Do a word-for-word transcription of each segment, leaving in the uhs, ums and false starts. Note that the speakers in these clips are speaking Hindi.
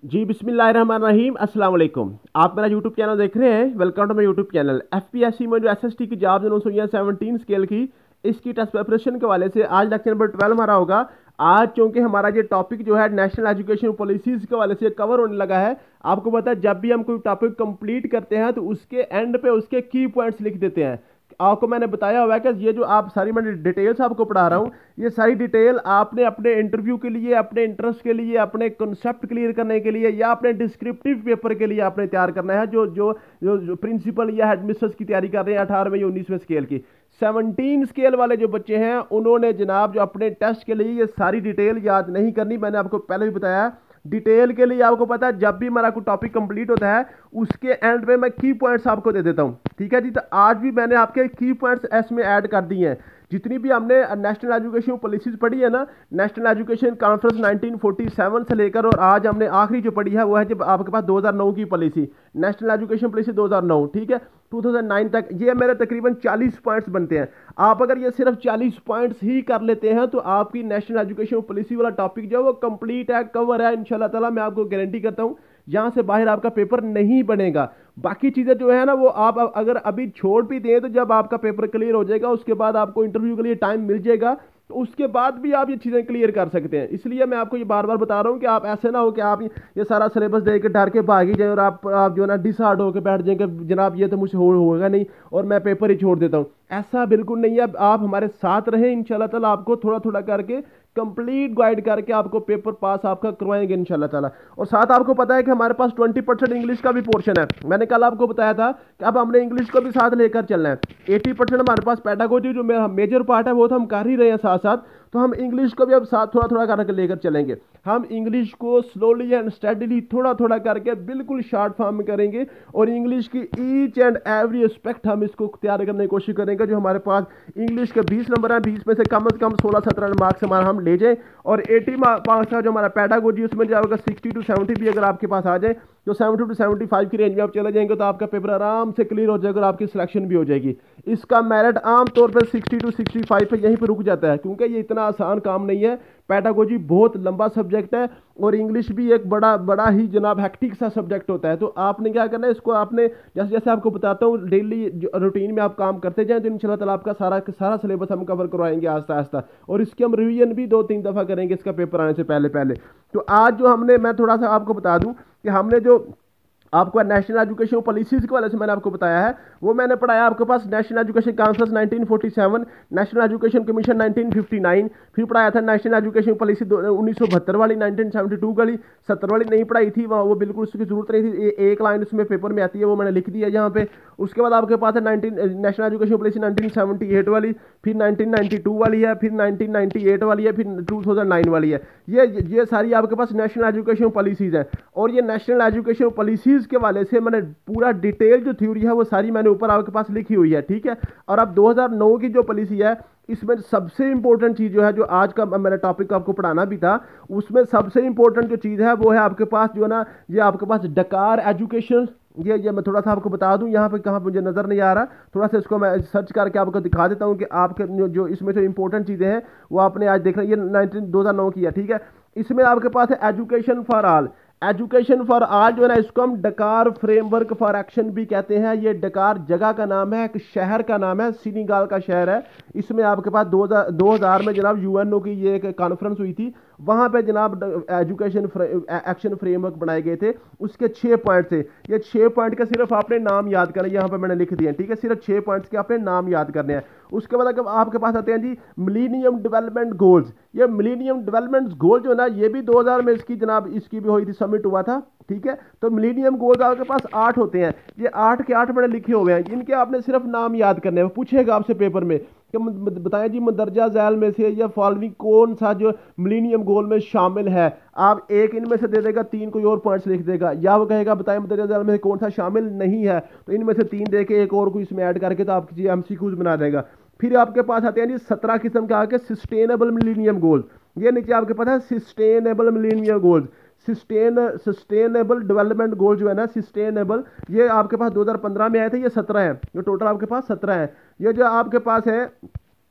जी बिस्मिल्लाहिर्रहमानिर्रहीम अस्सलाम वालेकुम। आप मेरा यूट्यूब चैनल देख रहे हैं। Welcome to my YouTube channel. FPSC में जो एसएसटी की जॉब जो हुई है सेवनटीन स्केल की, इसकी टेस्ट प्रिपरेशन के वाले से आज लेक्चर नंबर ट्वेल्व हमारा होगा। आज चूंकि हमारा ये टॉपिक जो है नेशनल एजुकेशन पॉलिसीज के वाले से कवर होने लगा है। आपको पता है जब भी हम कोई टॉपिक कंप्लीट करते हैं तो उसके एंड पे उसके की पॉइंट्स लिख देते हैं। आपको मैंने बताया हुआ है कि ये जो आप सारी मैं डिटेल्स आपको पढ़ा रहा हूँ, ये सारी डिटेल आपने अपने इंटरव्यू के लिए, अपने इंटरेस्ट के लिए, अपने कॉन्सेप्ट क्लियर करने के लिए या अपने डिस्क्रिप्टिव पेपर के लिए आपने तैयार करना है। जो जो जो, जो प्रिंसिपल या हेडमिस्ट्रेस की तैयारी कर रहे हैं अठारहवें या उन्नीसवें स्केल की, सेवनटीन स्केल वाले जो बच्चे हैं उन्होंने जनाब जो अपने टेस्ट के लिए ये सारी डिटेल याद नहीं करनी। मैंने आपको पहले भी बताया डिटेल के लिए। आपको पता है जब भी मेरा कोई टॉपिक कंप्लीट होता है उसके एंड पे मैं की पॉइंट्स आपको दे देता हूं। ठीक है जी। तो आज भी मैंने आपके की पॉइंट्स इसमें ऐड कर दिए हैं। जितनी भी हमने नेशनल एजुकेशन पॉलिसीज पढ़ी है ना, national education conference nineteen forty seven से लेकर और आज हमने आखिरी जो पढ़ी है वो है जब आपके पास दो हज़ार नौ की पॉलिसी, नेशनल एजुकेशन पॉलिसी दो हज़ार नौ। ठीक है, दो हज़ार नौ तक ये मेरे तकरीबन चालीस पॉइंट्स बनते हैं। आप अगर ये सिर्फ चालीस पॉइंट्स ही कर लेते हैं तो आपकी नेशनल एजुकेशन पॉलिसी वाला टॉपिक जो है वो कंप्लीट है, कवर है इंशाल्लाह ताला। मैं आपको गारंटी करता हूं यहां से बाहर आपका पेपर नहीं बनेगा। बाकी चीजें जो है ना वो आप अगर अभी छोड़ भी दें तो जब आपका पेपर क्लियर हो जाएगा उसके बाद आपको इंटरव्यू के लिए टाइम मिल जाएगा, तो उसके बाद भी आप ये चीज़ें क्लियर कर सकते हैं। इसलिए मैं आपको ये बार बार बता रहा हूँ कि आप ऐसे ना हो कि आप ये सारा सिलेबस देख के डर के भाग ही जाए और आप आप जो है ना डिसहार्ड होकर बैठ जाएंगे, जनाब ये तो मुझसे हो होगा नहीं और मैं पेपर ही छोड़ देता हूँ। ऐसा बिल्कुल नहीं है। आप हमारे साथ रहें, इंशाल्लाह ताला आपको थोड़ा थोड़ा करके कंप्लीट गाइड करके आपको पेपर पास आपका करवाएंगे इंशाल्लाह ताला। और साथ आपको पता है कि हमारे पास ट्वेंटी परसेंट इंग्लिश का भी पोर्शन है। मैंने कल आपको बताया था कि अब हमने इंग्लिश को भी साथ लेकर चलना है। एटी परसेंट हमारे पास पेडागोजी जो मेरा मेजर पार्ट है वो तो हम कर ही रहे हैं साथ साथ, तो हम इंग्लिश को भी अब साथ थोड़ा थोड़ा करके लेकर चलेंगे। हम इंग्लिश को स्लोली एंड स्टडीली थोड़ा थोड़ा करके बिल्कुल शॉर्ट फॉर्म में करेंगे और इंग्लिश की ईच एंड एवरी एस्पेक्ट हम इसको तैयार करने की कोशिश करेंगे। जो हमारे पास इंग्लिश के बीस नंबर हैं, बीस में से कम से कम सोलह सत्रह मार्क्स हमारा हम ले जाएं और अस्सी मार्क्स का जो हमारा पेडागोजी उसमें जो अगर सिक्सटी टू सेवेंटी भी अगर आपके पास आ जाए तो सेवेंटी टू सेवेंटी फाइव की रेंज में आप चले जाएंगे तो आपका पेपर आराम से क्लियर हो जाएगा और आपकी सिलेक्शन भी हो जाएगी। इसका मेरिट आम तौर पर सिक्सटी टू सिक्सटी फाइव पे यहीं पर रुक जाता है क्योंकि ये इतना आसान काम नहीं है। पेडागोजी बहुत लंबा सब्जेक्ट है और इंग्लिश भी एक बड़ा बड़ा ही जनाब हेक्टिक सा सब्जेक्ट होता है। तो आपने क्या करना है, इसको आपने जैसे जैसे आपको बताता हूँ डेली रूटीन में आप काम करते जाएं तो इंशाल्लाह ताला आपका सारा सारा सिलेबस हम कवर करवाएंगे आस्ता आस्ता और इसके हम रिवीजन भी दो तीन दफ़ा करेंगे इसका पेपर आने से पहले पहले। तो आज जो हमने, मैं थोड़ा सा आपको बता दूं कि हमने जो आपको नेशनल एजुकेशन पॉलिसीज के वाले से मैंने आपको बताया है वो मैंने पढ़ाया आपके पास national education conference nineteen forty seven, national education commission nineteen fifty nine, फिर पढ़ाया था नेशनल एजुकेशन पॉलिसी उन्नीस सौ बहत्तर वाली, नाइनटीन सेवेंटी टू वाली, सत्तर वाली नहीं पढ़ाई थी वहाँ, वो बिल्कुल उसकी जरूरत नहीं थी। ए, एक लाइन उसमें पेपर में आती है वो मैंने लिख दिया यहाँ पे। उसके बाद आपके पास है nineteen national education policy nineteen seventy eight वाली, फिर नाइनटीन नाइनटी टू वाली है, फिर नाइनटीन नाइनटी एट वाली है, फिर टू थाउजेंड नाइन वाली है। ये ये सारी आपके पास नेशनल एजुकेशन पॉलिसीज है और ये नेशनल एजुकेशन पॉलिसीज के वाले से मैंने पूरा डिटेल जो थ्योरी है वो सारी मैंने ऊपर आपके पास लिखी हुई है। ठीक है, और अब दो हज़ार नौ की जो पॉलिसी है इसमें सबसे इंपॉर्टेंट चीज जो है, जो आज का मेरा टॉपिक आपको पढ़ाना भी था, उसमें सबसे इंपॉर्टेंट जो चीज है वो है आपके पास जो है ना, ये आपके पास डकार एजुकेशन। ये ये मैं थोड़ा सा आपको बता दूं यहाँ पे कहाँ मुझे नजर नहीं आ रहा, थोड़ा सा इसको मैं सर्च करके आपको दिखा देता हूँ कि आपके जो, जो इसमें जो इंपॉर्टेंट चीजें हैं वो आपने आज देख रहे हैं। ये नाइनटीन दो हज़ार नौ की है। ठीक है, इसमें आपके पास है education for all. Education for all जो है ना इसको हम डकार फ्रेमवर्क फॉर एक्शन भी कहते हैं। ये डकार जगह का नाम है, एक शहर का नाम है, सीनेगल का शहर है। इसमें आपके पास दो हज़ार में जनाब यूएनओ की ये एक कॉन्फ्रेंस हुई थी, वहां पे जनाब एजुकेशन एक्शन फ्रेमवर्क बनाए गए थे। उसके छह पॉइंट थे। ये छह पॉइंट के सिर्फ आपने नाम याद करने, यहाँ पे मैंने लिख दिए। ठीक है, सिर्फ छह पॉइंट्स के आपने नाम याद करने हैं। उसके बाद अगर आपके पास आते हैं जी मिलेनियम डेवलपमेंट गोल्स। ये मिलेनियम डेवलपमेंट गोल जो है ना ये भी दो हज़ार में इसकी जनाब इसकी भी हुई थी, समिट हुआ था। ठीक है, तो मिलेनियम गोल्स आपके पास आठ होते हैं। ये आठ के आठ मैंने लिखे हुए हैं, इनके आपने सिर्फ नाम याद करने हैं। पूछेगा आपसे पेपर में कि बताएं जी मंदरजा झैल में से या फॉलोइंग कौन सा जो मिलेनियम गोल में शामिल है। आप एक इनमें से दे देगा, तीन कोई और पॉइंट्स लिख देगा, या वो कहेगा बताएं मंदरजा झैल में कौन सा शामिल नहीं है, तो इनमें से तीन दे के एक और को इसमें ऐड करके तो आपकी एमसीक्यूज बना देगा। फिर आपके पास आते हैं जी सत्रह किस्म के आके सस्टेनेबल मिलेनियम गोल। ये नीचे आपके पास है sustainable millennium goals, sustain sustainable development goal जो है ना सस्टेनेबल, ये आपके पास दो हज़ार पंद्रह में आए थे। ये सत्रह है, ये टोटल आपके पास सत्रह है। ये जो आपके पास है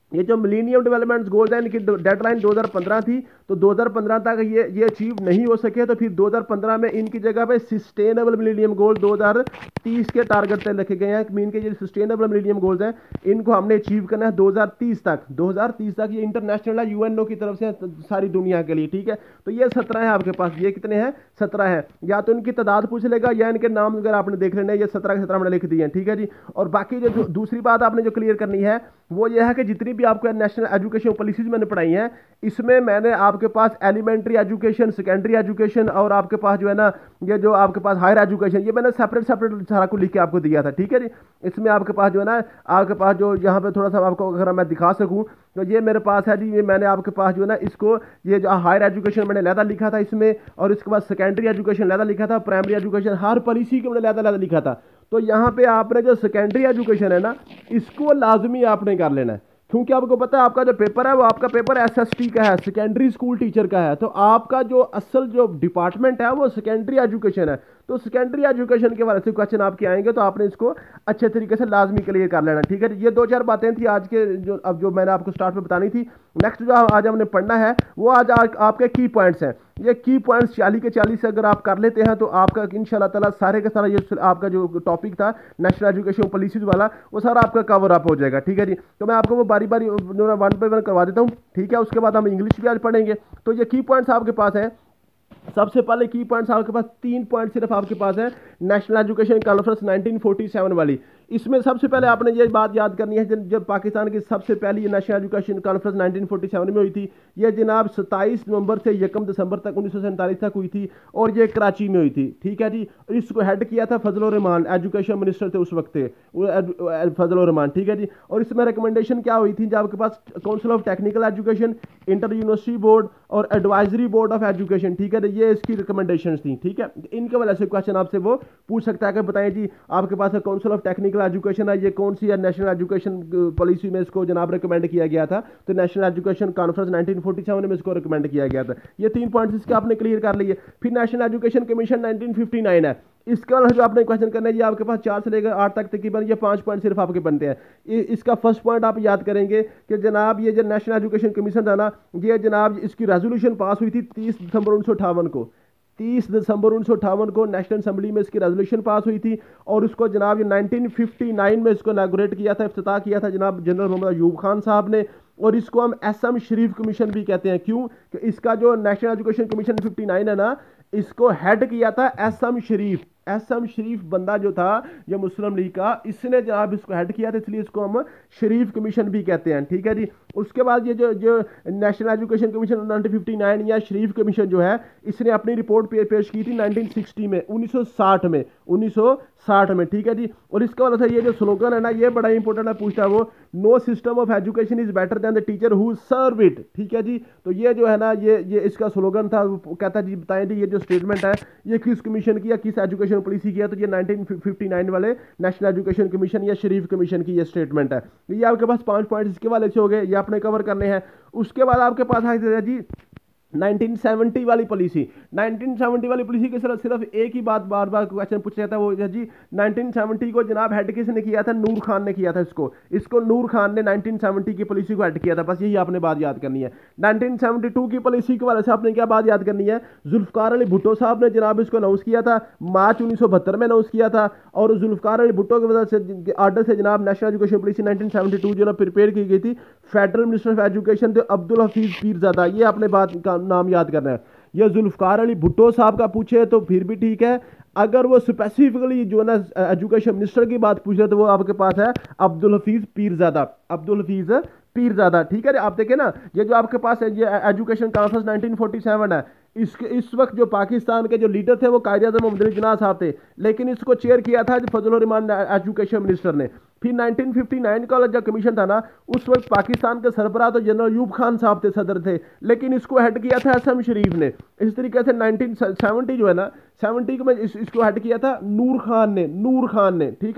ये जो मिलेनियम डेवलपमेंट गोल्स हैं इनकी डेडलाइन दो हज़ार पंद्रह थी, तो दो हज़ार पंद्रह तक ये ये अचीव नहीं हो सके, तो फिर दो हज़ार पंद्रह में इनकी जगह पे सस्टेनेबल मिलेनियम गोल दो हज़ार तीस के टारगेट से रखे गए हैं। मीन के जो सस्टेनेबल मिलेनियम गोल्स हैं इनको हमने अचीव करना है दो हज़ार तीस तक। दो हज़ार तीस तक ये इंटरनेशनल है, यूएनओ की तरफ से सारी दुनिया के लिए, ठीक है। तो ये सत्रह है आपके पास, ये कितने हैं, सत्रह है। या तो इनकी तादाद पूछ लेगा या इनके नाम अगर आपने देख लेना है, ये सत्रह के सत्रह मैंने लिख दिए हैं, ठीक है जी। और बाकी जो दूसरी बात आपने जो क्लियर करनी है वो ये है कि जितनी भी आपको नेशनल एजुकेशन पॉलिसीज मैंने पढ़ाई हैं, इसमें मैंने आपके पास एलिमेंट्री एजुकेशन, सेकेंडरी एजुकेशन और आपके पास जो है ना ये जो आपके पास हायर एजुकेशन, ये मैंने सेपरेट सेपरेट सारा कुछ लिख के आपको दिया था, ठीक है जी। इसमें आपके पास जो है ना आपके पास जो यहाँ पे थोड़ा सा आपको अगर मैं दिखा सकूँ तो ये मेरे पास है जी, ये मैंने आपके पास जो है ना इसको ये जो हायर एजुकेशन मैंने लहदा लिखा था इसमें, और इसके बाद सेकेंडरी एजुकेशन लहदा लिखा था, प्राइमरी एजुकेशन हर पॉलिसी को मैंने लहदा लहदा लिखा था। तो यहाँ पे आपने जो सेकेंडरी एजुकेशन है ना इसको लाजमी आपने कर लेना है, क्योंकि आपको पता है आपका जो पेपर है वो आपका पेपर एसएसटी का है, सेकेंडरी स्कूल टीचर का है। तो आपका जो असल जो डिपार्टमेंट है वो सेकेंडरी एजुकेशन है। तो सेकेंडरी एजुकेशन के बारे से क्वेश्चन आपके आएंगे तो आपने इसको अच्छे तरीके से लाजमी क्लियर कर लेना, ठीक है। ये दो चार बातें थी आज के जो अब जो मैंने आपको स्टार्ट में बतानी थी। नेक्स्ट जो आज हमने पढ़ना है वो आज आ, आपके की पॉइंट्स हैं। ये की पॉइंट्स चालीस के चालीस अगर आप कर लेते हैं तो आपका इंशाल्लाह ताला सारे का सारा ये आपका जो टॉपिक था नेशनल एजुकेशन पॉलिसीज वाला वो सारा आपका कवर अप हो जाएगा, ठीक है जी। तो मैं आपको वो बारी बारी वन बाई वन करवा देता हूँ, ठीक है। उसके बाद हम इंग्लिश भी आज पढ़ेंगे। तो ये की पॉइंट्स आपके पास है। सबसे पहले की पॉइंट्स आपके पास तीन पॉइंट सिर्फ आपके पास है national education conference nineteen forty seven वाली। इसमें सबसे पहले आपने ये बात याद करनी है जब, जब पाकिस्तान की सबसे पहली national education conference nineteen forty seven में हुई थी, ये जनाब सत्ताईस नवंबर से यकम दिसंबर तक उन्नीस सौ सैंतालीस तक हुई थी और ये कराची में हुई थी, ठीक है जी। इसको हेड किया था फजल रहमान, एजुकेशन मिनिस्टर थे उस वक्त फजल रहमान, ठीक है जी। और इसमें रिकमेंडेशन क्या हुई थी जब आपके पास council of technical education, inter university board और एडवाइजरी बोर्ड ऑफ एजुकेशन, ठीक है, ये इसकी रिकमेंडेशन थी, ठीक है। इनके वजह से क्वेश्चन आपसे वो पूछ सकता है कि बताएं जी आपके पास काउंसिल ऑफ टेक्निकल एजुकेशन है, ये कौन सी है नेशनल एजुकेशन पॉलिसी में इसको जनाब रिकमेंड किया गया था, तो national education conference nineteen forty seven में इसको रिकमेंड किया गया था। ये तीन पॉइंट्स इसके आपने क्लियर कर लिए। फिर national education commission nineteen fifty nine है, इसके बाद जो आपने क्वेश्चन करना है ये आपके पास चार से लेकर आठ तक तकरीबन ये पांच पॉइंट सिर्फ आपके बनते हैं। इसका फर्स्ट पॉइंट आप याद करेंगे कि जनाब ये जो नेशनल एजुकेशन कमीशन था ना, ये जनाब इसकी रेजोल्यूशन पास हुई थी तीस दिसंबर उन्नीस सौ अठावन को तीस दिसंबर उन्नीस सौ अठावन को नेशनल असेंबली में इसकी रेजोल्यूशन पास हुई थी और उसको जनाब ये नाइनटीन फिफ्टी नाइन में इसको इनॉग्रेट किया था, इफ्तिताह किया था जनाब जनरल मोहम्मद अयूब खान साहब ने। और इसको हम एसएम शरीफ कमीशन भी कहते हैं, क्यों कि इसका जो national education commission fifty nine है ना, इसको हेड किया था एसएम शरीफ। एसएम शरीफ बंदा जो था ये मुस्लिम लीग का, इसने जनाब इसको हेड किया था, इसलिए इसको हम शरीफ कमीशन भी कहते हैं, ठीक है जी। उसके बाद ये जो जो national education commission nineteen fifty nine या शरीफ कमीशन जो है, इसने अपनी रिपोर्ट पे, पेश की थी नाइनटीन सिक्सटी में, उन्नीस सौ साठ में उन्नीस सौ साठ में, ठीक है जी। और इसका वाला था ये जो स्लोगन है ना, ये बड़ा इंपॉर्टेंट है, पूछता है वो, no system of education is better than the teacher who serve it, ठीक है जी। तो ये जो है ना ये ये इसका स्लोगन था, वो कहता जी बताएं जी ये जो स्टेटमेंट है ये किस कमीशन की या किस एजुकेशन पॉलिसी की है, तो ये नाइनटीन फिफ्टी नाइन वाले नेशनल एजुकेशन कमीशन या शरीफ कमीशन की ये स्टेटमेंट है। ये आपके पास पांच पॉइंट्स इसके वाले से हो गए, ये आपने कवर करने हैं। उसके बाद आपके पास है जी नाइनटीन सेवेंटी वाली पॉलिसी। नाइनटीन सेवेंटी वाली पॉलिसी के सिर्फ सिर्फ एक ही बात बार बार क्वेश्चन पूछा जाता है, वो जी नाइनटीन सेवेंटी को जनाब हेड किसने किया था, नूर खान ने किया था। इसको इसको नूर खान ने नाइनटीन सेवेंटी की पॉलिसी को हेड किया था, बस यही आपने बात याद करनी है। नाइनटीन सेवेंटी टू की पॉलिसी के बारे से आपने क्या बात याद करनी है, जुल्फकार अली भुट्टो साहब ने जनाब इसको अनाउंस किया था, मार्च उन्नीस सौ बहत्तर में अनाउंस किया था। और जुल्फकार अली भुट्टो की वजह से आर्डर से जनाब national education policy nineteen seventy two जो ना प्रिपेयर की गई थी। फेडरल मिनिस्टर ऑफ एजुकेशन थे अब्दुल हफीज पीरजादा, ये आपने बात का नाम याद करना है। यह जुल्फकार अली भुट्टो साहब का पूछे तो फिर भी ठीक है, अगर वो स्पेसिफिकली जो ना एजुकेशन मिनिस्टर की बात पूछ रहे तो वो आपके पास है अब्दुल हफीज पीरजादा, अब्दुल हफीज पीरजादा, ठीक है। आप देखें ना, ये जो आपके पास है ये education conference nineteen forty seven है, इसके इस वक्त जो पाकिस्तान के जो लीडर थे वो कायदे आज़म मोहम्मद अली जिन्ना साहब थे, लेकिन इसको चेयर किया था फजल रहमान एजुकेशन मिनिस्टर ने। फिर नाइनटीन फिफ्टी नाइन का जो कमीशन था ना, उस वक्त पाकिस्तान के सरबराह तो जनरल अयूब खान साहब थे, सदर थे, लेकिन इसको हेड किया था एसएम शरीफ ने। इस तरीके से नाइनटीन सेवेंटी जो है ना, सेवेंटी को में इस, इसको हेड किया था नूर खान ने, नूर खान ने, ठीक है।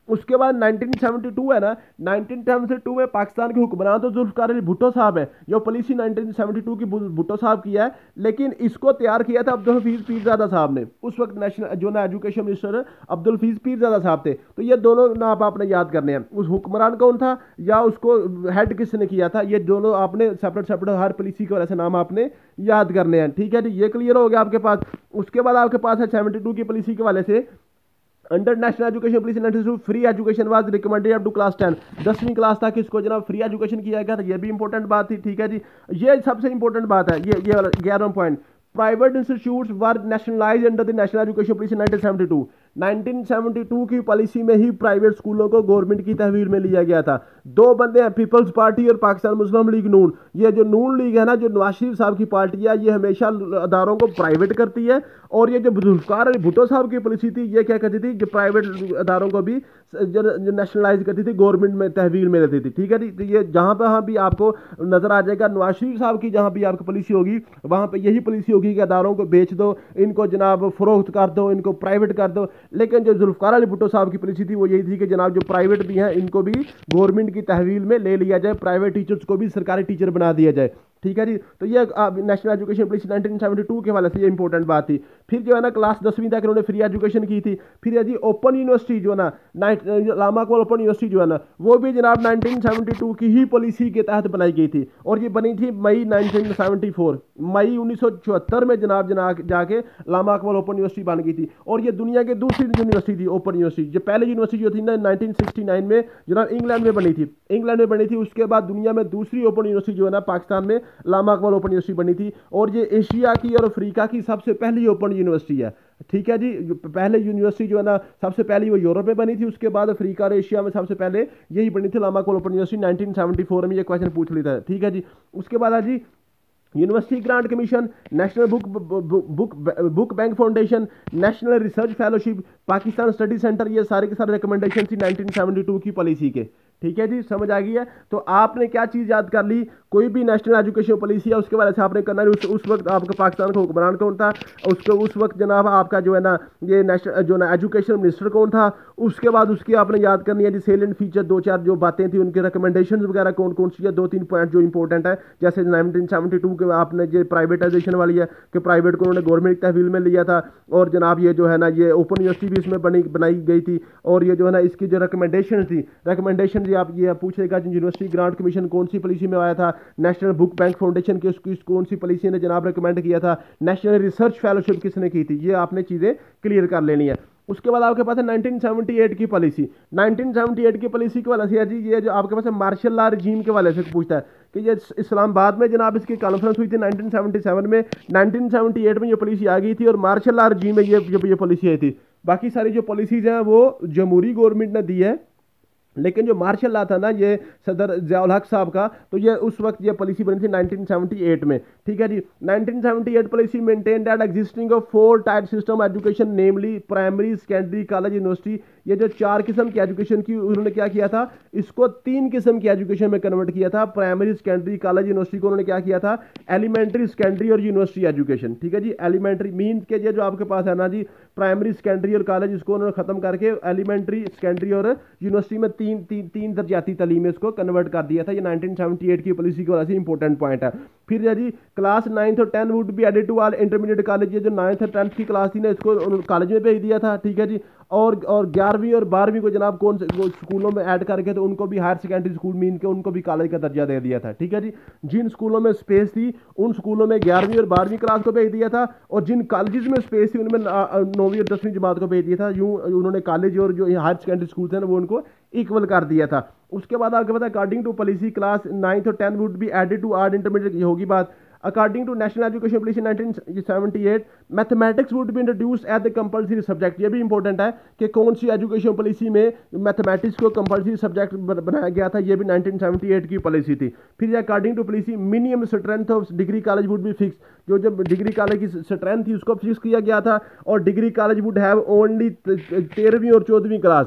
उसके बाद नाइनटीन सेवेंटी टू है ना, नाइनटीन सेवेंटी टू में पाकिस्तान के हुक्मरान तो जुल्फ़िकार अली भुट्टो साहब है, जो पॉलिसी नाइनटीन सेवेंटी टू की भुट्टो साहब की है, लेकिन इसको तैयार किया था अब्दुल हफीज़ पीरज़ादा साहब ने। उस वक्त नेशनल जो ना एजुकेशन मिनिस्टर अब्दुल हफीज़ पीरज़ादा साहब थे। तो ये दोनों नाम आपने याद करने हैं, उस हुक्मरान कौन था या उसको हेड किसने किया था, ये दोनों आपने सेपरेट सेपरेट हर पॉलिसी की वजह से नाम आपने याद करने हैं। ठीक है जी, ये क्लियर हो गया आपके पास। उसके बाद आपके पास है सेवेंटी टू की पॉलिसी के वाले से under national education policy nineteen two free education was recommended up to class ten, दसवीं क्लास तक इसको जनाब फ्री एजुकेशन किया गया था। ये भी इंपॉर्टेंट बात थी। ठीक है जी, ये सबसे इंपॉर्टेंट बात है, ये ये ग्यारहवां point, private institutes were nationalised under the national education policy nineteen seventy two. Nineteen seventy two की पॉलिसी में ही प्राइवेट स्कूलों को गवर्नमेंट की तहवील में लिया गया था। दो बंदे हैं, पीपल्स पार्टी और पाकिस्तान मुस्लिम लीग नून। ये जो नून लीग है ना, जो नवाज शरीफ साहब की पार्टी है, ये हमेशा अदारों को प्राइवेट करती है। और ये जो जुल्फ़िकार अली भुट्टो साहब की पॉलिसी थी, ये क्या करती थी, जो प्राइवेट अदारों को भी जो नेशनलाइज करती थी, गवर्नमेंट में तहवील में लेती थी। ठीक है जी, तो ये जहाँ पर भी आपको नजर आ जाएगा नवाज शरीफ साहब की जहाँ भी आपकी पॉलिसी होगी, वहाँ पर यही पॉलिसी होगी कि अदारों को बेच दो, इनको जनाब फरोख्त कर दो, इनको प्राइवेट कर दो। लेकिन जो जुल्फ़िकार अली भुट्टो साहब की पॉलिसी थी वो यही थी कि जनाब जो प्राइवेट भी हैं इनको भी गवर्नमेंट की तहवील में ले लिया जाए, प्राइवेट टीचर्स को भी सरकारी टीचर बना दिया जाए। ठीक है जी, तो ये national education policy nineteen seventy two के हवाले से ये इंपॉर्टेंट बात थी। फिर जो है ना क्लास दसवीं तक इन्होंने फ्री एजुकेशन की थी। फिर है जी ओपन यूनिवर्सिटी जो है ना, लामा इकबाल ओपन यूनिवर्सिटी जो है ना, वो भी जनाब नाइनटीन सेवेंटी टू की ही पॉलिसी के तहत बनाई गई थी और ये बनी थी मई नाइनटीन सेवेंटी फोर, मई उन्नीस सौ चौहत्तर में जनाब जना जाके लामा इकबाल ओपन यूनिवर्सिटी बन गई थी। और ये दुनिया की दूसरी यूनिवर्सिटी थी ओपन यूनिवर्सिटी। जो पहली यूनिवर्सिटी जो थी ना नाइनटीन सिक्सटी नाइन में जनाब इंग्लैंड में बनी थी, इंग्लैंड में बनी थी। उसके बाद दुनिया में दूसरी ओपन यूनिवर्सिटी जो है ना पाकिस्तान में लामा इकबाल ओपन यूनिवर्सिटी बनी थी। और ये एशिया की और अफ्रीका की सबसे पहली ओपन यूनिवर्सिटी है। ठीक है जी, पहले यूनिवर्सिटी जो है ना सबसे पहली वो यूरोप में बनी थी, उसके बाद अफ्रीका और एशिया में सबसे पहले यही बनी थी Allama Iqbal open university nineteen seventy four में। ये क्वेश्चन पूछ लिया था। ठीक है जी, उसके बाद है जी university grant commission, national book book book bank foundation, national research fellowship, Pakistan study centre, ये सारे के सारे रिकमेंडेशन थी नाइनटीन सेवेंटी टू की पॉलिसी के। ठीक है जी, समझ आ गई है। तो आपने क्या चीज़ याद कर ली, कोई भी नेशनल एजुकेशन पॉलिसी है उसके बारे में आपने करना है। उस, उस वक्त आपका पाकिस्तान का हुक्मरान कौन था, उसको उस वक्त जनाब आपका जो है ना ये नेशनल जो ना एजुकेशन मिनिस्टर कौन था। उसके बाद उसकी आपने याद करनी है जी सेलेंट फीचर, दो चार जो बातें थी उनके रिकमेंडेशन वगैरह कौन कौन सी है, दो तीन पॉइंट जो इंपॉर्टेंट है। जैसे नाइनटीन सेवेंटी टू के आपने ये प्राइवेटाइजेशन वाली है कि प्राइवेट को उन्होंने गवर्नमेंट तहवील में लिया था। और जनाब ये जो है ना ये ओपन यूनिवर्सिटी भी इसमें बनी बनाई गई थी। और ये जो है ना इसकी जो रिकमेंडेशन थी, रिकमेंडेशन जी आप ये पूछेगा यूनिवर्सिटी ग्रांट कमीशन कौन सी पॉलिसी में आया था, नेशनल बुक बैंक फाउंडेशन की उसकी कौन सी पॉलिसी ने जनाब रिकमेंड किया था, नेशनल रिसर्च फेलोशिप किसने की थी, ये आपने चीज़ें क्लियर कर लेनी है। उसके बाद आपके पास है नाइनटीन सेवेंटी एट की पॉलिसी। नाइनटीन सेवेंटी एट की पॉलिसी के वाले से जी ये जो आपके पास है मार्शल लॉ रजीम के वाले से पूछता है कि ये इस्लामाबाद में जनाब इसकी कॉन्फ्रेंस हुई थी नाइनटीन सेवेंटी सेवन में, नाइनटीन सेवेंटी एट में ये पॉलिसी आ गई थी और मार्शल लॉ रजीम में ये ये पॉलिसी आई थी। बाकी सारी जो पॉलिसीज़ हैं वो जमहूरी गवर्नमेंट ने दी है, लेकिन जो मार्शल लॉ था ना ये सदर ज़ियाउल हक साहब का, तो ये उस वक्त ये पॉलिसी बनी थी नाइनटीन सेवेंटी एट में। ठीक है जी, nineteen seventy eight policy maintain that existing of four tier system education namely primary, secondary, college, university. ये जो चार किस्म की एजुकेशन की उन्होंने क्या किया था, इसको तीन किस्म की एजुकेशन में कन्वर्ट किया था। प्राइमरी, सेकेंडरी, कॉलेज, यूनिवर्सिटी को उन्होंने क्या किया था, एलिमेंट्री, सेकेंडरी और यूनिवर्सिटी एजुकेशन। ठीक है जी, एलिमेंट्री मीन के जो आपके पास है ना जी प्राइमरी, सेकेंडरी और कॉलेज, इसको उन्होंने खत्म करके एलिमेंट्री, सेकेंडरी और यूनिवर्सिटी में तीन तीन तीन दर्जाती तालीम में इसको कन्वर्ट कर दिया था। ये नाइनटीन सेवेंटी एट की पॉलिसी की वजह से इंपॉर्टेंट पॉइंट है। फिर है जी क्लास नाइन्थ और tenth would be added to all intermediate college. ये जो नाइन्थ और टेंथ की क्लास थी ना इसको कॉलेज में भेज दिया था। ठीक है जी, और और ग्यारहवीं और बारहवीं को जनाब कौन से स्कूलों में ऐड करके तो उनको भी हायर सेकेंडरी स्कूल मीन के उनको भी कॉलेज का दर्जा दे दिया था। ठीक है जी, जिन स्कूलों में स्पेस थी उन स्कूलों में ग्यारहवीं और बारहवीं क्लास को भेज दिया था, और जिन कॉलेज में स्पेस थी उनमें नौवीं और दसवीं जमात को भेज दिया था। यूँ उन्होंने कॉलेज और जो हायर सेकेंडरी स्कूल थे ना वो उनको इक्वल कर दिया था। उसके बाद आपके पता according to policy class ninth और tenth would be added to art intermediate, ये होगी बात। According to national education policy nineteen seventy eight mathematics would be introduce as the compulsory subject. ये भी इंपॉर्टेंट है कि कौन सी एजुकेशन पॉलिसी में मैथमेटिक्स को कंपलसरी सब्जेक्ट बनाया गया था, ये भी नाइनटीन सेवेंटी एट की पॉलिसी थी। फिर according to policy minimum strength of degree college would be fix. जो जब डिग्री कॉलेज की स्ट्रेंथ थी उसको फिक्स किया गया था, और degree college would have only तेरहवीं और चौदहवीं क्लास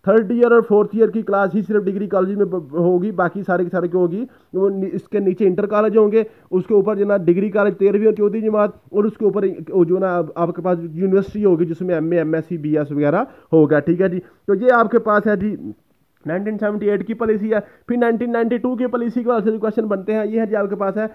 थर्ड ईयर और फोर्थ ईयर की क्लास ही सिर्फ डिग्री कॉलेज में होगी, बाकी सारे के सारे की होगी वो इसके नीचे इंटर कॉलेज होंगे, उसके ऊपर जो ना डिग्री कॉलेज तेरहवीं और चौथी जमात, और उसके ऊपर जो ना आपके पास यूनिवर्सिटी होगी जिसमें M A M S C B S वगैरह होगा। ठीक है जी, तो ये आपके पास है जी नाइनटीन सेवेंटी एट की पॉलिसी है। फिर नाइनटीन नाइंटी टू की पॉलिसी के जो क्वेश्चन बनते हैं ये है जी आपके पास है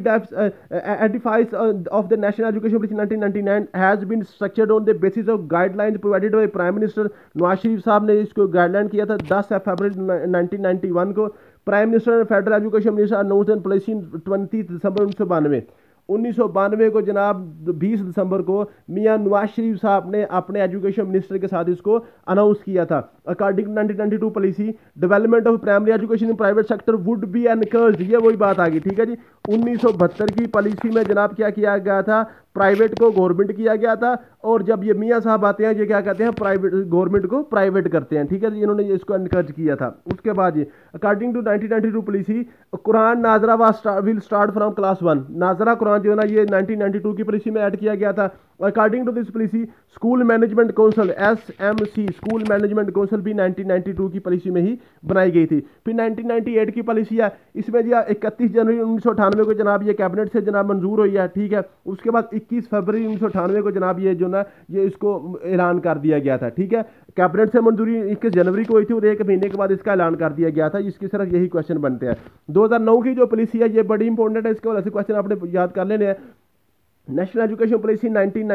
edifice of the national education policy nineteen ninety nine has been structured on the basis of guidelines provided by prime minister. Nawaz Sharif साहब ने इसको गाइडलाइन किया था दस फरवरी नाइनटीन नाइंटी वन को। Prime minister and federal education minister announced and policy twenty दिसंबर उन्नीस सौ बानवे उन्नीस सौ बानवे को जनाब बीस दिसंबर को मियां नवाज शरीफ साहब ने अपने एजुकेशन मिनिस्टर के साथ इसको अनाउंस किया था। According to nineteen ninety two policy development of primary education in private sector would be encouraged, ये वही बात आ गई। ठीक है जी, उन्नीस सौ बहत्तर की पॉलिसी में जनाब क्या किया गया था, प्राइवेट को गवर्नमेंट किया गया था, और जब ये मियां साहब आते हैं ये क्या कहते हैं, प्राइवेट गवर्नमेंट को प्राइवेट करते हैं। ठीक है जी, इन्होंने इसको एनकरेज किया था। उसके बाद ये according to nineteen ninety two policy Quran नाजरा was will start from class one. नाजरा कुरान जो है ना ये नाइनटीन नाइंटी टू की पॉलिसी में ऐड किया गया था। According to this policy school management council S M C school management council भी नाइनटीन नाइंटी टू की पॉलिसी में ही बनाई गई थी। फिर नाइनटीन नाइंटी एट की पॉलिसी है, इसमें जी इकतीस जनवरी उन्नीस सौ अठानवे को जनाब ये कैबिनेट से जनाब मंजूर हुई है। ठीक है, उसके बाद इक्कीस फरवरी उन्नीस सौ अठानवे को जनाब ये जो ना ये इसको ऐलान कर दिया गया था। ठीक है, कैबिनेट से मंजूरी इक्कीस जनवरी को हुई थी और एक महीने के बाद इसका ऐलान कर दिया गया था। इसकी सिर्फ यही क्वेश्चन बनते हैं। दो हज़ार नौ की जो पॉलिसी है ये बड़ी इंपॉर्टेंट है, इसके वजह से क्वेश्चन आपने याद कर लेने हैं। National education policy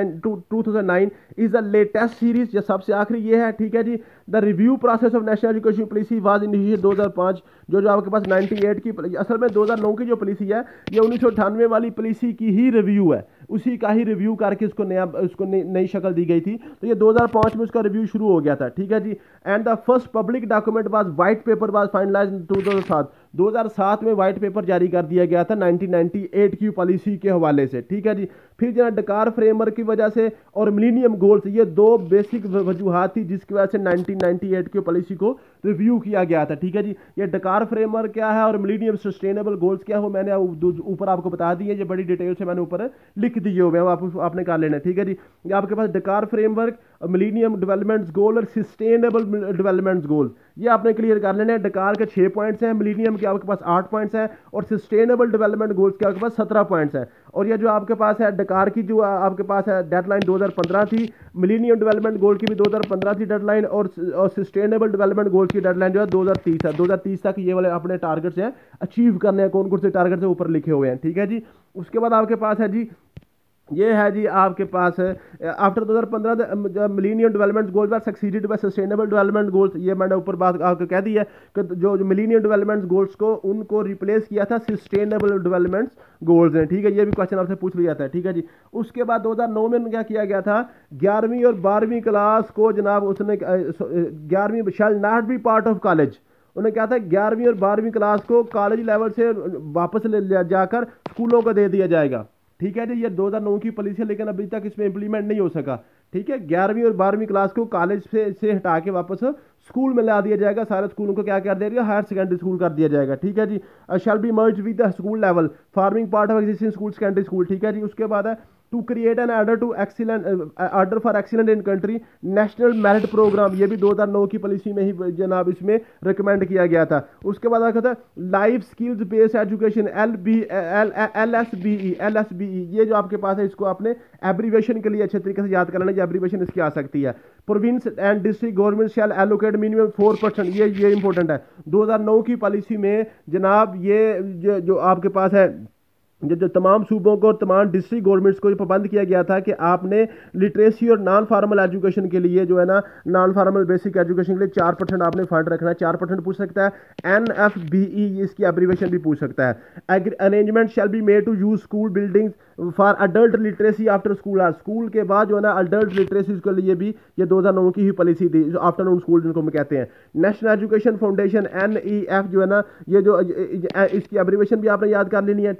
two thousand nine is the latest series, ये सबसे आखिरी ये है। ठीक है जी, the review process of national education policy was initiated दो हज़ार पाँच, जो जो आपके पास अट्ठानवे की, असल में दो हज़ार नौ की जो पॉलिसी है ये उन्नीस सौ अट्ठानवे वाली पॉलिसी की ही रिव्यू है, उसी का ही रिव्यू करके उसको नया उसको नई शक्ल दी गई थी। तो ये दो हज़ार पाँच में उसका रिव्यू शुरू हो गया था। ठीक है जी, and the first public document was white paper was finalised in दो हज़ार सात दो हज़ार सात में व्हाइट पेपर जारी कर दिया गया था नाइनटीन नाइंटी एट की पॉलिसी के हवाले से। ठीक है जी, फिर जो डकार फ्रेमवर्क की वजह से और मिलीनियम गोल्स, ये दो बेसिक वजूहात थी जिसकी वजह से नाइनटीन नाइंटी एट की पॉलिसी को रिव्यू किया गया था। ठीक है जी, ये डकार फ्रेमवर्क क्या है और मिलीनियम सस्टेनेबल गोल्स क्या हो, मैंने ऊपर आपको बता दिए, ये बड़ी डिटेल से मैंने ऊपर लिख दिए हुए हैं, आप, आपने कर लेना। ठीक है जी, ये आपके पास डकार फ्रेमवर्क, मिलीनियम डेवलपमेंट गोल और सस्टेनेबल डेवलपमेंट गोल, ये आपने क्लियर कर लेना है। डकार के छः पॉइंट्स हैं, मिलीनियम के आपके पास आठ पॉइंट्स हैं, और सस्टेनेबल डेवलपमेंट गोल्स के आपके पास सत्रह पॉइंट्स हैं। और ये जो आपके पास है डकार की जो आपके पास है डेडलाइन दो हज़ार पंद्रह थी, मिलीनियम डेवलपमेंट गोल की भी दो हज़ार पंद्रह थी डेडलाइन, और सस्टेनेबल डेवलपमेंट गोल की डेडलाइन जो है दो हज़ार तीस है। दो हज़ार तीस तक ये वाले अपने टारगेट्स हैं अचीव करने हैं, कौन कौन से टारगेट्स है ऊपर लिखे हुए हैं। ठीक है जी, उसके बाद आपके पास है जी ये है जी आपके पास है आफ्टर दो हज़ार पंद्रह millennium development goals are succeeded by sustainable development goals, ये मैंने ऊपर बात आपको कह दी है कि जो मिलीनियम डेवलपमेंट गोल्स को उनको रिप्लेस किया था सस्टेनेबल डेवलपमेंट गोल्स हैं। ठीक है, ये भी क्वेश्चन आपसे पूछ लिया जाता है। ठीक है जी, उसके बाद दो हज़ार नौ में क्या किया गया था, ग्यारहवीं और बारहवीं क्लास को जनाब उसने ग्यारहवीं shall not be part of college, उन्हें क्या था ग्यारहवीं और बारहवीं क्लास को कॉलेज लेवल से वापस ले जाकर स्कूलों को दे दिया जाएगा। ठीक है जी, ये दो हज़ार नौ की पॉलिसी है लेकिन अभी तक इसमें इंप्लीमेंट नहीं हो सका। ठीक है, ग्यारहवीं और बारहवीं क्लास को कॉलेज से से हटा के वापस स्कूल में ला दिया जाएगा, सारे स्कूलों को क्या कर दिया जाएगा, हायर सेकेंडरी स्कूल कर दिया जाएगा। ठीक है जी, shall be merge with the school level forming part of existing school secondary school. ठीक है जी, उसके बाद है to create an order to excellent order for excellent in country national merit programme, ये भी दो हज़ार नौ की पॉलिसी में ही जनाब इसमें रिकमेंड किया गया था। उसके बाद आता है life skills based education L B L L S B E L S B E, ये जो आपके पास है इसको आपने एब्रीवेशन के लिए अच्छे तरीके से याद कर लेना, एब्रीवेशन इसकी आ सकती है। Province and district government shall allocate minimum four percent, ये ये इंपॉर्टेंट है। दो हज़ार नौ की पॉलिसी में जनाब ये जो, जो आपके पास है जो जो तमाम सूबों को और तमाम डिस्ट्रिक्ट गवर्नमेंट्स को ये पाबंद किया गया था कि आपने लिटरेसी और नॉन फार्मल एजुकेशन के लिए जो है ना नॉन फार्मल बेसिक एजुकेशन के लिए चार परसेंट आपने फंड रखना है। चार परसेंट पूछ सकता है। एन एफ बी ई इसकी एब्रीवेशन भी पूछ सकता है। Arrangement shall be made to use school buildings for adult literacy after school hours, school के बाद जो है ना अडल्ट लिटरेसी के लिए भी ये दो हज़ार नौ की ही पॉलिसी थी, आफ्टरनून स्कूल जिनको हम कहते हैं। National education foundation N E F जो है ना ये जो इसकी एब्रीवेशन भी आपने याद कर लेनी है। ठीक है जी,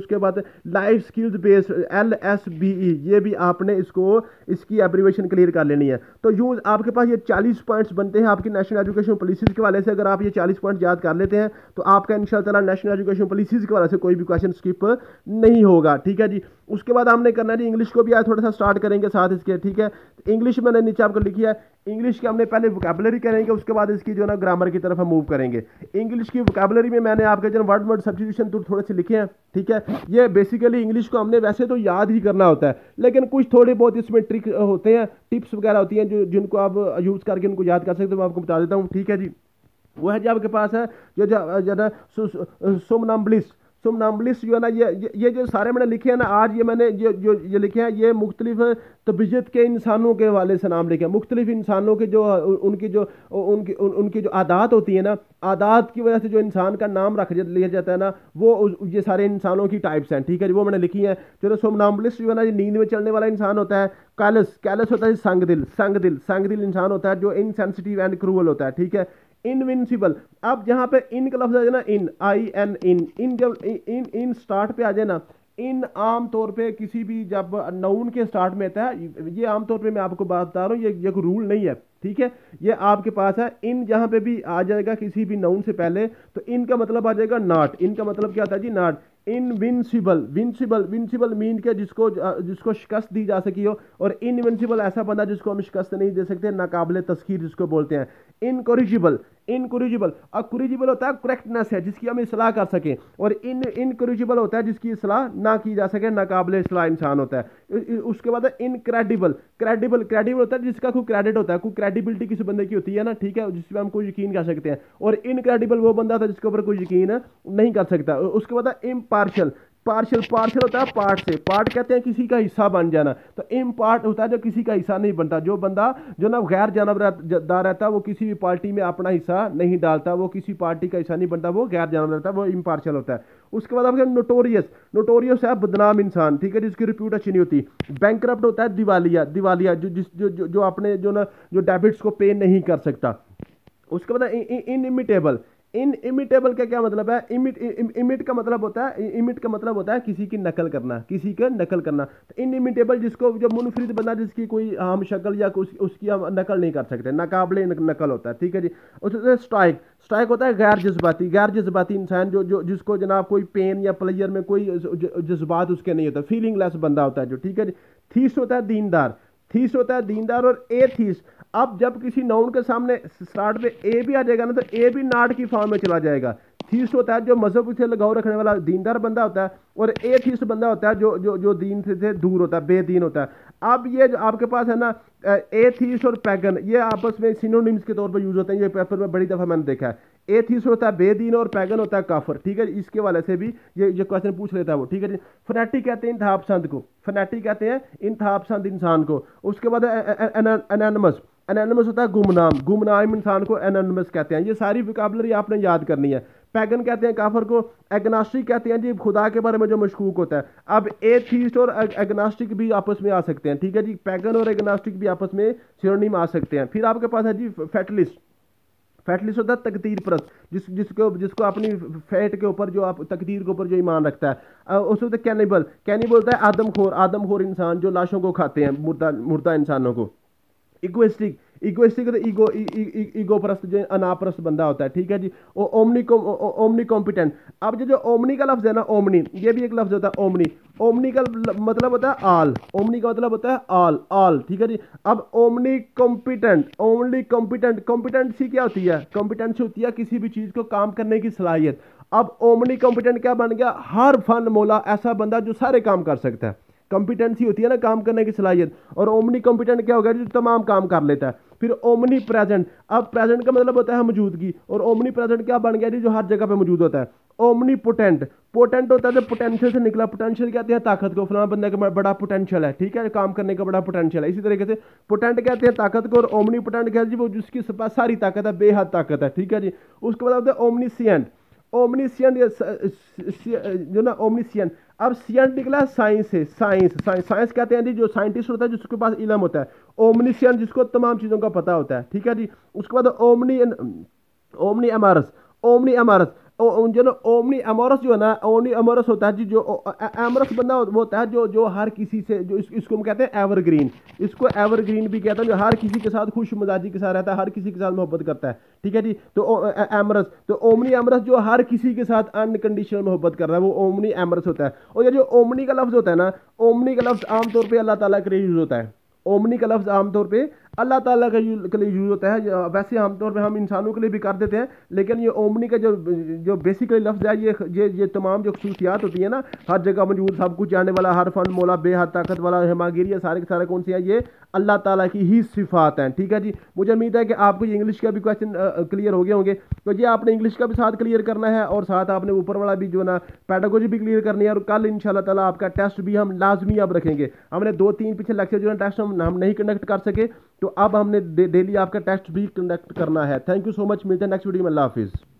उसके बाद life skills based L S B E, ये भी आपने इसको इसकी एब्रीवेशन क्लियर कर लेनी है। तो यूँ आपके पास ये चालीस पॉइंट्स बनते हैं आपकी नेशनल एजुकेशन पॉलिसीज के वाले से। अगर आप ये चालीस पॉइंट याद कर लेते हैं तो आपका इंशाअल्लाह ताला नेशनल एजुकेशन पॉलिसीज के वाले से कोई भी क्वेश्चन स्किप नहीं होगा, ठीक है जी। उसके बाद हमने करना है जी इंग्लिश को भी आज थोड़ा सा स्टार्ट करेंगे साथ इसके, ठीक है। इंग्लिश मैंने नीचे आपको लिखी है, इंग्लिश की हमने पहले वोकैबुलरी करेंगे, उसके बाद इसकी जो ना ग्रामर की तरफ हम मूव करेंगे। इंग्लिश की वोकैबुलरी में मैंने आपके जो वर्ड वर्ड सब्स्टिट्यूशन तो थोड़े से लिखे हैं, ठीक है। ये बेसिकली इंग्लिश को हमने वैसे तो याद ही करना होता है, लेकिन कुछ थोड़े बहुत इसमें ट्रिक होते हैं, टिप्स वगैरह होती हैं जो जिनको आप यूज़ करके उनको याद कर सकते हो, मैं आपको बता देता हूँ, ठीक है जी। वो है जो आपके पास है जो जो ना सोमनाम्बलिस्ट सोमनाम्बलिस्ट जो है ना, ये ये जो सारे मैंने लिखे हैं ना आज, ये मैंने ये जो ये लिखे हैं ये मुख्तलिफ तबीयत के इंसानों के हवाले से नाम लिखे हैं। मुख्तलिफ इंसानों के जो उनकी जो उनकी उनकी जो आदात होती है ना, आदात की वजह से जो इंसान का नाम रख लिया जाता है ना, वो ये सारे इंसानों की टाइप्स हैं, ठीक है जी। वो मैंने लिखी है। चलो सोमनाम्बलिस्ट जो है ना, ये नींद में चलने वाला इंसान होता है। कैलस कैलस होता है संगदिल संगदिल संगदिल इंसान होता है जो इनसेंसिटिव एंड क्रूअल होता है, ठीक है। इनविंसिबल, अब जहाँ पे इन का लफ्ज आ जाए ना, इन आई एन इन इन जब इन इन स्टार्ट पे आ जाए ना, इन आम तौर पे किसी भी जब नाउन के स्टार्ट में आता है, ये आम तौर पे मैं आपको बात बता रहा हूँ, ये ये कोई रूल नहीं है, ठीक है। ये आपके पास है। इन जहाँ पे भी आ जाएगा किसी भी नाउन से पहले तो इन का मतलब आ जाएगा नॉट। इनका मतलब क्या होता है जी, not. Invincible, vincible vincible mean के जिसको जिसको शिकस्त दी जा सकी हो, और इनविंसिबल ऐसा बंदा जिसको हम शिकस्त नहीं दे सकते, नाकाबिले तस्खीर जिसको बोलते हैं। इनकोरिजिबल, इनकोरिजिबल अकोरिजिबल होता है करेक्टनेस है जिसकी हम इस्लाह कर सकें, और इन इनकोरिजिबल होता है जिसकी इस्लाह ना की जा सके, नाकाबिले इस्लाह इंसान होता है। उसके बाद इनक्रेडिबल, क्रेडिबल क्रेडिबल होता है जिसका कोई क्रेडिट होता है, कोई क्रेडिबिलिटी किसी बंदे की होती है ना, ठीक है, जिसमें हम कोई यकीन कर सकते हैं। और इनक्रेडिबल वो बंदा था जिसके ऊपर कोई यकीन नहीं कर सकता। उसके बाद इम्पार्शियल, पार्शियल पार्शियल होता है पार्ट से, पार्ट कहते हैं किसी का हिस्सा बन जाना, तो इम पार्ट होता है जो किसी का हिस्सा नहीं बनता, जो बंदा जो ना गैर जानबदार रहता है, वो किसी भी पार्टी में अपना हिस्सा नहीं डालता, वो किसी पार्टी का हिस्सा नहीं बनता, वो गैर जानबदार रहता है, वो इम्पार्शियल होता है। उसके बाद आपके नोटोरियस, नोटोरियस है बदनाम इंसान, ठीक है, जिसकी रिप्यूट अच्छी नहीं होती। बैंकरप्ट होता है दिवालिया, दिवालिया जो जिस जो जो, जो अपने जो ना जो डेबिट्स को पे नहीं कर सकता। उसके बाद इनइमिटेबल, इन इमिटेबल का क्या मतलब है, इमिट इमिट का मतलब होता है इमिट का मतलब होता है किसी की नकल करना, किसी का नकल करना। तो इन इमिटेबल जिसको जो मुनफरिद बंदा जिसकी कोई हम शक्ल या उस, उसकी हम नकल नहीं कर सकते, नाकाबिले नकल होता है, ठीक है जी। उससे स्ट्राइक, स्ट्राइक होता है गैर जज्बाती, गैर जज्बाती इंसान जो जो जिसको जनाब कोई पेन या प्लेजर में कोई जज्बात उसके नहीं होता, फीलिंग लेस बंदा होता है जो, ठीक है जी। थीस्ट होता है दीनदार, थीस्ट होता है दीनदार। और ए थीस्ट, अब जब किसी नाउन के सामने स्टार्ट पे ए भी आ जाएगा ना, तो ए भी नाट की फॉर्म में चला जाएगा। थीस्ट होता है जो मजहब से लगाव रखने वाला दीनदार बंदा होता है, और ए थीस्ट बंदा होता है जो जो जो दीन से, से दूर होता है, बेदीन होता है। अब ये जो आपके पास है ना ए थीस्ट और पैगन, ये आपस में सिनोनिम्स के तौर पर यूज होते हैं, ये पेपर में बड़ी दफा मैंने देखा है। ए थीस्ट होता है बेदीन और पैगन होता है काफर, ठीक है। इसके वाले से भी ये ये क्वेश्चन पूछ लेता है वो, ठीक है जी। फनेटिक कहते हैं इंतहा पसंद को, फनेटिक कहते हैं इंतहा पसंद इंसान को। उसके बाद एनानिमस, एनानिमस होता है गुमनाम, गुमनाम इंसान को एनानिमस कहते हैं। ये सारी वोकैबुलरी आपने याद करनी है। पैगन कहते हैं काफर को, एग्नास्टिक कहते हैं जी खुदा के बारे में जो मशकूक होता है। अब एथीस्ट और एग्नास्टिक भी आपस में आ सकते हैं, ठीक है जी। पैगन और एग्नास्टिक भी आपस में सिनोनिम आ सकते हैं। फिर आपके पास है जी फैटलिस्ट, फैटलिस्ट होता है तकदीर परस्त, जिस जिसको जिसको अपनी फैट के ऊपर जो आप तकदीर के ऊपर जो ईमान रखता है। उसको होता है कैनिबल, कैनिबल होता है आदमखोर, आदमखोर इंसान जो लाशों को खाते हैं, मुर्दा मुर्दा इंसानों को। इगोइस्टिक, इगोइस्टिक तो ईगो ईगो परस्त जो अनापरस्त बंदा होता है, ठीक है जी। वो ओमनी ओमनी कॉम्पिटेंट। अब जो जो ओमनी का लफ्ज है ना, ओमनी, ये भी एक लफ्ज होता है ओमनी। ओमनी का मतलब होता है आल, ओमनी का मतलब होता है आल, आल, ठीक है जी। अब omni competent, omni competent, competency क्या होती है, कॉम्पिटेंसी होती है किसी भी चीज को काम करने की सलाहियत। अब ओमनी कॉम्पिटेंट क्या बन गया, हर फन मौला, ऐसा बंदा जो सारे काम कर सकता है। कॉम्पिटेंसी होती है ना काम करने की सलाहियत, और ओमनी कॉम्पिटेंट क्या होगा जो तमाम काम कर लेता है। फिर ओमनी प्रेजेंट, अब प्रेजेंट का मतलब होता है मौजूदगी, और ओमनी प्रेजेंट क्या बन गया जी जो हर जगह पे मौजूद होता है। ओमनी पोटेंट, पोटेंट होता है जो पोटेंशियल से निकला, पोटेंशियल कहते हैं ताकत को, फलाना बंदे का बड़ा पोटेंशियल है, ठीक है, काम करने का बड़ा पोटेंशियल है। इसी तरीके से पोटेंट कहते हैं ताकत को, और ओमनी पोटेंट कहते हैं जी वो जिसकी पास सारी ताकत है, बेहद ताकत है, ठीक है जी। उसके बाद होता है ओमनीसिएंट, ओमनीसिएंट जो ना ओमनीसिएंट। अब सिएंट निकला साइंस से, साइंस साइंस साइंस कहते हैं जी जो साइंटिस्ट होता है जिसके पास इल्म होता है। ओमनीसिएंट जिसको तमाम चीज़ों का पता होता है, ठीक है जी। उसके बाद omni omni amorous, omni amorous, जो ना ओमनी अमोरस जो है ना, ओमनी अमोरस होता है जी, जो अमोरस बंदा वो होता है जो जो हर किसी से, जो इस, इसको हम कहते हैं एवरग्रीन, इसको एवरग्रीन भी कहते हैं, जो हर किसी के साथ खुश मिजाजी के साथ रहता है, हर किसी के साथ मोहब्बत करता है, ठीक है जी। तो अमरस, तो ओमनी अमरस जो हर किसी के साथ अनकंडीशनल मोहब्बत कर रहा है, वो ओमनी अमरस होता है। और ये जो ओमनी का लफ्ज होता है ना, ओमनी का लफ्ज आमतौर पर अल्लाह ताला के लिए यूज होता है। ओमनी का लफ्ज आमतौर पे अल्लाह ताला के लिए यूज होता है। वैसे आमतौर पे हम इंसानों के लिए भी कर देते हैं, लेकिन ये ओमनी का जो जो बेसिकली लफ्ज है, ये ये ये तमाम जो खसूसियात होती है ना, हर जगह मौजूद, सब कुछ जानने वाला, हर फन मौला, बेहद ताकत वाला, हिमागिरी, ये सारे के सारे कौन से हैं, ये अल्लाह ताला की ही सिफात हैं, ठीक है जी। मुझे उम्मीद है कि आपको ये इंग्लिश का भी क्वेश्चन क्लियर हो गए होंगे। तो ये आपने इंग्लिश का भी साथ क्लियर करना है, और साथ आपने ऊपर वाला भी जो ना पेडागोजी भी क्लियर करनी है। और कल इंशाल्लाह ताला आपका टेस्ट भी हम लाजमी अब रखेंगे। हमने दो तीन पीछे लेक्चर जो है टेस्ट हम हम नहीं कंडक्ट कर सके, तो अब हमने डेली आपका टेस्ट भी कंडक्ट करना है। थैंक यू सो मच, मिलते हैं नेक्स्ट वीडियो में। अल्लाह हाफिज़।